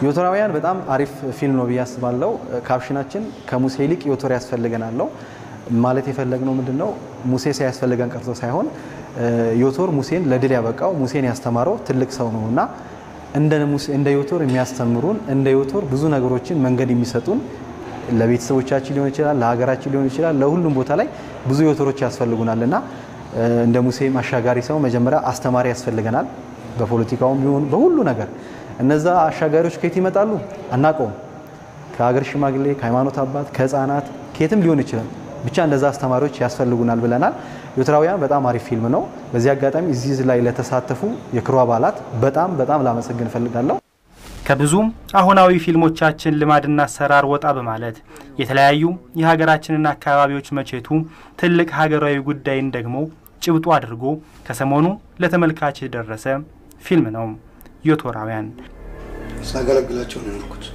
ዮቶራውያን በጣም አሪፍ ፊልም ነው ብያስባለሁ ካፕሽናችን ከሙሴ ይልቅ ዮቶር ያስፈልገናል ማለት የፈለግነው ምንድነው ሙሴ ሳይያስፈልገን ቀርቶ ሳይሆን ዮቶር ሙሴን ለድል ያበቃው ሙሴን ያስተማረው ትልቅ ሰው ነውና እንደ ዮቶር የሚያስተምሩን እንደ ዮቶር ብዙ ነገሮችን መንገድ የሚሰጡን ለቤተሰቦቻችን ሊሆን ይችላል ለሀገራችን ሊሆን ይችላል ለሁሉም ቦታ ላይ ብዙ ዮቶሮች ያስፈልጉናልና እንደ ሙሴ ማሻጋሪ ሰው መጀመሪያ አስተማሪ ያስፈልገናል በፖለቲካውም ቢሆን በሁሉ ነገር እነዛ አሻጋሪዎች ከየት ይመጣሉ አናቀው ከሀገር ሽማግሌ ከሃይማኖት አባት ከህፃናት ከየትም ሊሆን ይችላል ብቻ እንደዛ አስተማሪዎች ያስፈልጉናል ብለናል ዮቶራውያን በጣም አሪፍ ፊልም ነው በዚህ አጋጣሚ እዚህ ላይ ለተሳተፉ የክሩ አባላት በጣም ላመሰግን ፈልጋለሁ ከብዙም አሁናዊ ፊልሞቻችን ልማድና አሰራር ወጣ በማለት የተለያዩ የሀገራችንና አካባቢዎች መቼቱ ትልቅ ሀገራዊ ጉዳይን ደግሞ ጭብጡ አድርጎ ከሰሞኑ ለተመልካች ደረሰ ፊልም ነው ዮቶራውያን ሳገለግላቸው ነው ያልኩት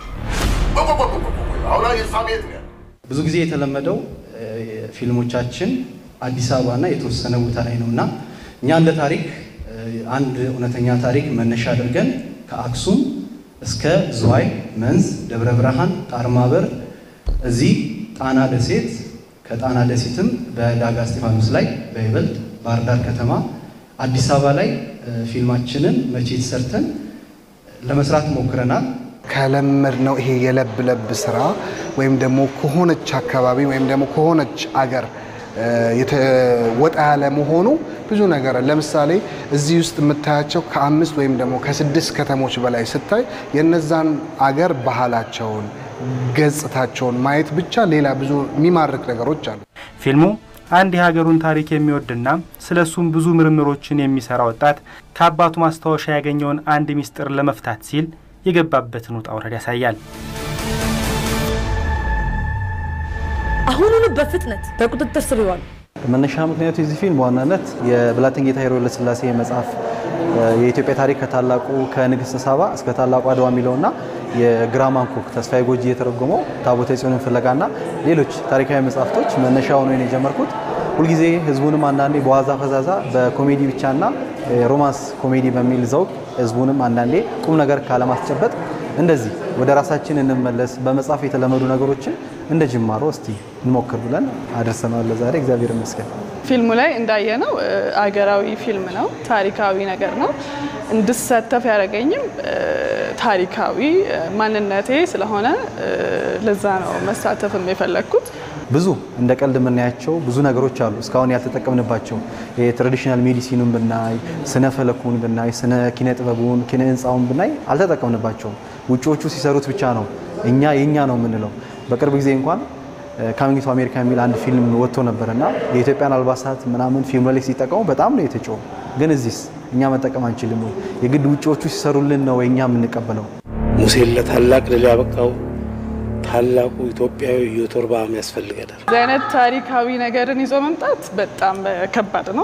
ብዙ ጊዜ የተለመደው ፊልሞቻችን አዲስ አበባና የተወሰነ ቦታ ላይ ነውና እኛ እንደ ታሪክ አንድ እውነተኛ ታሪክ መነሻ አድርገን ከአክሱም እስከ ዝዋይ መንዝ ደብረ ብርሃን ጣርማበር እዚህ ጣና ደሴት ከጣና ደሴትም በዳጋ እስጢፋኖስ ላይ በይበልጥ ባህርዳር ከተማ አዲስ አበባ ላይ ፊልማችንን መቼት ሰርተን ለመስራት ሞክረናል ከለመድ ነው ይሄ የለብ ስራ ወይም ደግሞ ከሆነች አካባቢ ወይም ደግሞ ከሆነች አገር የተወጣ ያለ መሆኑ ብዙ ነገር ለምሳሌ እዚህ ውስጥ የምታያቸው ከ5 ወይም ደግሞ ከ6 ከተሞች በላይ ስታይ የነዛን አገር ባህላቸውን ገጽታቸውን ማየት ብቻ ሌላ ብዙ የሚማርክ ነገሮች አሉ ፊልሙ አንድ የሀገሩን ታሪክ የሚወድና ስለሱም ብዙ ምርምሮችን የሚሰራ ወጣት ከአባቱ ማስተዋወሻ ያገኘውን አንድ ሚስጥር ለመፍታት ሲል የገባበትን ውጣ ውረድ ያሳያል አሁኑን በፍጥነት በቁጥጥር ስር ይዋል መነሻ ምክንያቱ የዚህ ፊልም በዋናነት የብላቴንጌታ ኃይለ ሥላሴ መጽሐፍ የኢትዮጵያ ታሪክ ከታላቁ ከንግስት ሳባ እስከ ታላቁ አድዋ ሚለውና የግራማን ኮክ ተስፋዬ ጎጂ የተረጎመው ታቦተ ጽዮንን ፍለጋና ሌሎች ታሪካዊ መጽሐፍቶች መነሻው ነው የጀመርኩት ሁሉ ጊዜ ህዝቡንም አንዳንዴ በዋዛ ፈዛዛ በኮሜዲ ብቻና ሮማንስ ኮሜዲ በሚል ዘውግ ህዝቡንም አንዳንዴ ቁም ነገር ካለማስጨበጥ እንደዚህ ወደ ራሳችን እንመለስ በመጽሐፍ የተለመዱ ነገሮችን እንደ ጅማሮ እስቲ እንሞክር ብለን አድርሰናል ለዛሬ እግዚአብሔር ይመስገን ፊልሙ ላይ እንዳየነው አገራዊ ፊልም ነው ታሪካዊ ነገር ነው እንድሰተፍ ያረጋኝም ታሪካዊ ማንነቴ ስለሆነ ለዛ ነው መሳተፍም የፈለኩት ብዙ እንደ ቀልድ የምናያቸው ብዙ ነገሮች አሉ እስካሁን ያልተጠቀምንባቸው የትራዲሽናል ሜዲሲኑን ብናይ ስነ ፈለኩን ብናይ ስነ ኪነ ጥበቡን ኪነ ህንጻውን ብናይ አልተጠቀምንባቸው ውጪዎቹ ሲሰሩት ብቻ ነው እኛ የኛ ነው የምንለው በቅርብ ጊዜ እንኳን ካሚንግ ቱ አሜሪካ የሚል አንድ ፊልም ወጥቶ ነበርና የኢትዮጵያን አልባሳት ምናምን ፊልም ላይ ሲጠቀሙ በጣም ነው የተጨው ግን እዚህስ እኛ መጠቀም አንችልም የግድ ውጪዎቹ ሲሰሩልን ነው እኛ የምንቀበለው ሙሴ ለታላቅ ድል ያበቃው ታላቁ ኢትዮጵያዊ ዮቶር ባም ያስፈልገናል ዘይነት ታሪካዊ ነገርን ይዞ መምጣት በጣም ከባድ ነው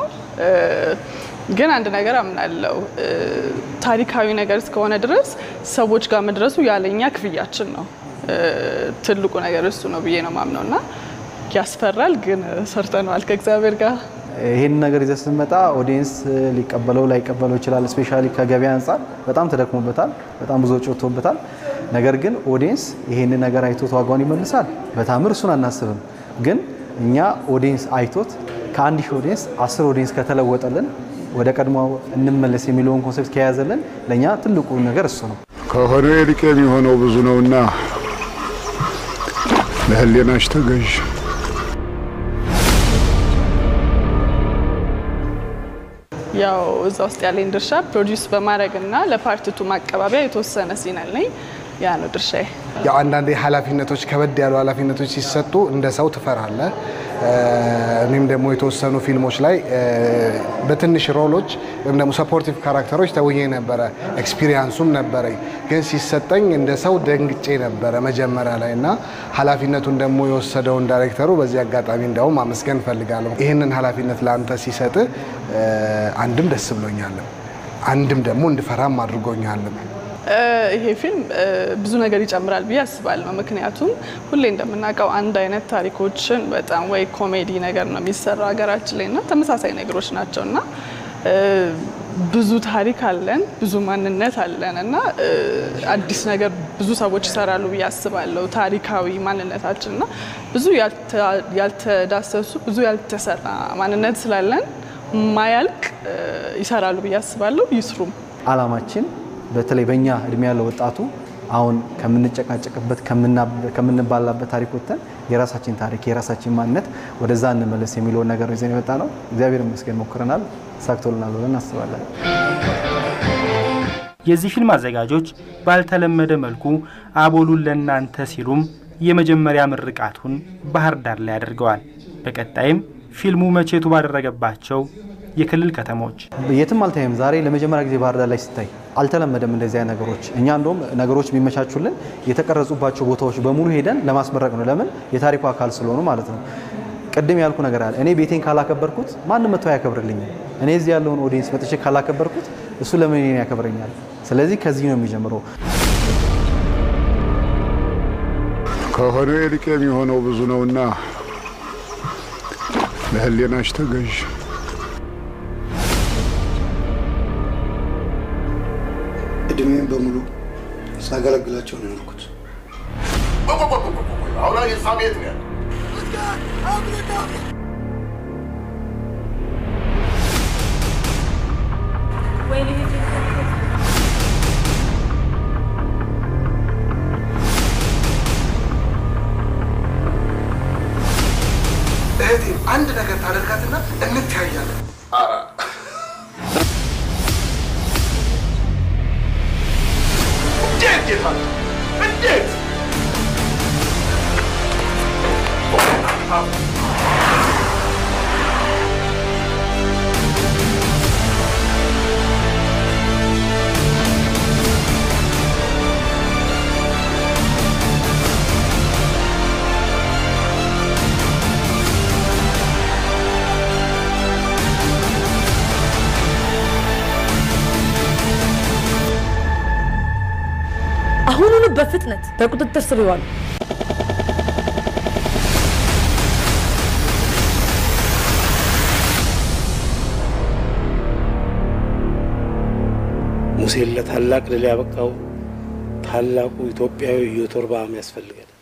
ግን አንድ ነገር አምናለሁ ታሪካዊ ነገር እስከሆነ ድረስ ሰዎች ጋር መድረሱ ያለኛ ክፍያችን ነው ትልቁ ነገር እሱ ነው ብዬ ነው ማምነውና ያስፈራል ግን ሰርተናል ከእግዚአብሔር ጋር ይሄን ነገር ይዘህ ስትመጣ ኦዲየንስ ሊቀበለው ላይቀበለው ይችላል ስፔሻሊ ከገበያ አንፃር በጣም ተደክሞበታል በጣም ብዙ ወጪቶበታል ነገር ግን ኦዲየንስ ይሄን ነገር አይቶ ተዋጋውን ይመልሳል በታምር እሱን አናስብም ግን እኛ ኦዲየንስ አይቶት ከ1000 ኦዲየንስ 10 ኦዲየንስ ከተለወጠልን ወደ ቀድሞው እንመለስ የሚለውን ኮንሰፕት ከያዘልን ለኛ ትልቁ ነገር እሱ ነው ከሆነ ይልቅ የሚሆነው ብዙ ነውና ለህሊናሽ ተገዥ ያው እዛ ውስጥ ያለኝ ድርሻ ፕሮዲዩስ በማድረግና ለፓርቲቱ ማቀባበያ የተወሰነ ሲናል ነኝ ያ ነው ድርሻዬ ያው አንዳንዴ ኃላፊነቶች ከበድ ያሉ ኃላፊነቶች ሲሰጡ እንደ ሰው ትፈራለህ እኔም ደግሞ የተወሰኑ ፊልሞች ላይ በትንሽ ሮሎች ወይም ደግሞ ሰፖርቲቭ ካራክተሮች ተውዬ ነበር ኤክስፒሪያንሱም ነበር ግን ሲሰጠኝ እንደ ሰው ደንግጬ ነበር መጀመሪያ ላይና ኃላፊነቱን ደግሞ የወሰደውን ዳይሬክተሩ በዚህ አጋጣሚ እንደው ማመስገን ፈልጋለሁ ይሄንን ኃላፊነት ላንተ ሲሰጥ አንድም ደስ ብሎኛል አንድም ደግሞ እንድፈራም አድርጎኛል ይሄ ፊልም ብዙ ነገር ይጨምራል ብዬ አስባለሁ ምክንያቱም ሁሌ እንደምናውቀው አንድ አይነት ታሪኮችን በጣም ወይ ኮሜዲ ነገር ነው የሚሰራው ሀገራችን ላይና ተመሳሳይ ነገሮች ናቸውና ብዙ ታሪክ አለን፣ ብዙ ማንነት አለን እና አዲስ ነገር ብዙ ሰዎች ይሰራሉ ብዬ አስባለሁ። ታሪካዊ ማንነታችን እና ብዙ ያልተዳሰሱ ብዙ ያልተሰራ ማንነት ስላለን ማያልቅ ይሰራሉ ብዬ አስባለሁ። ይስሩም። አላማችን በተለይ በእኛ እድሜ ያለው ወጣቱ አሁን ከምንጨቃጨቅበት ከምንባላበት ታሪክ ወጥተን የራሳችን ታሪክ የራሳችን ማንነት ወደዛ እንመለስ የሚለውን ነገር ይዘን የመጣ ነው። እግዚአብሔር ይመስገን ሞክረናል፣ ሳክቶልናል ብለን እናስባለን። የዚህ ፊልም አዘጋጆች ባልተለመደ መልኩ አቦሉን ለእናንተ ሲሉም የመጀመሪያ ምርቃቱን ባህር ዳር ላይ አድርገዋል። በቀጣይም ፊልሙ መቼቱ ባደረገባቸው የክልል ከተሞች የትም አልታየም። ዛሬ ለመጀመሪያ ጊዜ ባህር ዳር ላይ ሲታይ አልተለመደም እንደዚህ አይነት ነገሮች። እኛ እንደውም ነገሮች የሚመቻቹልን የተቀረጹባቸው ቦታዎች በሙሉ ሄደን ለማስመረቅ ነው። ለምን የታሪኩ አካል ስለሆኑ ማለት ነው። ቅድም ያልኩ ነገር አለ። እኔ ቤቴን ካላከበርኩት ማንም መጥቶ ያከብርልኛል። እኔ እዚህ ያለውን ኦዲየንስ መጥቼ ካላከበርኩት እሱ ለምን እኔን ያከብረኛል? ስለዚህ ከዚህ ነው የሚጀምረው። ከሆነ ይልቅ የሚሆነው ብዙ ነውና ለህሊናሽ ተገዥ። እድሜን በሙሉ ሳገለግላቸው ነው ያልኩት። አሁን የሳቤት ነው እህቴ አንድ ነገር ታደርጋትና እንተያያለን። እንዴት አሁኑኑ በፍጥነት በቁጥጥር ስር ይዋሉ። ሙሴን ለታላቅ ድል ያበቃው ታላቁ ኢትዮጵያዊ ዮቶር በአም ያስፈልጋል።